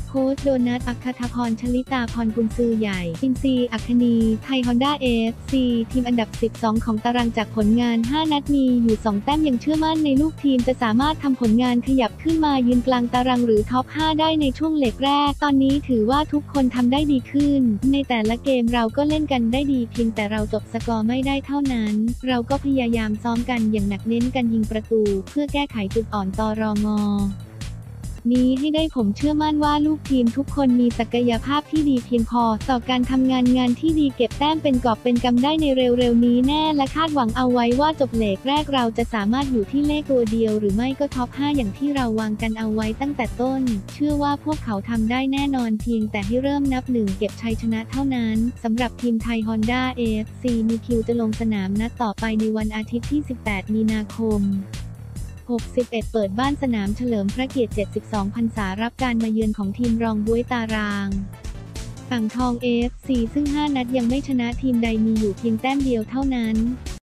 โค้ชโดนัท อัคคธพร ชลิตาพร กุนซือใหญ่ อินซี อัคคณี ไทยฮอนด้า FC ทีมอันดับ 12 ของตารางจากผลงาน 5 นัดมีอยู่ 2 แต้มยังเชื่อมั่นในลูกทีมจะสามารถทำผลงานขยับขึ้นมายืนกลางตารางหรือท็อป 5 ได้ในช่วงเล็กแรก ตอนนี้ถือว่าทุกคนทำได้ดีขึ้น ในแต่ละเกมเราก็เล่นกันได้ดีเพียงแต่เราจบสกอร์ไม่ได้เท่านั้น เราก็พยายามซ้อมกันอย่างหนักเน้นกันยิงประตูเพื่อแก้ไขจุดอ่อนตรง.นี้ให้ได้ผมเชื่อมั่นว่าลูกทีมทุกคนมีศักยภาพที่ดีเพียงพอต่อการทำงานที่ดีเก็บแต้มเป็นกอบเป็นกำได้ในเร็วๆนี้แน่และคาดหวังเอาไว้ว่าจบเล็กแรกเราจะสามารถอยู่ที่เลขตัวเดียวหรือไม่ก็ท็อป 5 อย่างที่เราวางกันเอาไว้ตั้งแต่ต้นเชื่อว่าพวกเขาทำได้แน่นอนเพียงแต่ให้เริ่มนับหนึ่งเก็บชัยชนะเท่านั้นสำหรับทีมไทยฮอนด้า AFC มีคิวจะลงสนามนัดต่อไปในวันอาทิตย์ที่ 18 มีนาคม61 เปิดบ้านสนามเฉลิมพระเกียรติ 72 พรรษารับการมาเยือนของทีมรองบ๊วยตารางอ่างทอง AFC ซึ่ง 5 นัดยังไม่ชนะทีมใดมีอยู่เพียงแต้มเดียวเท่านั้น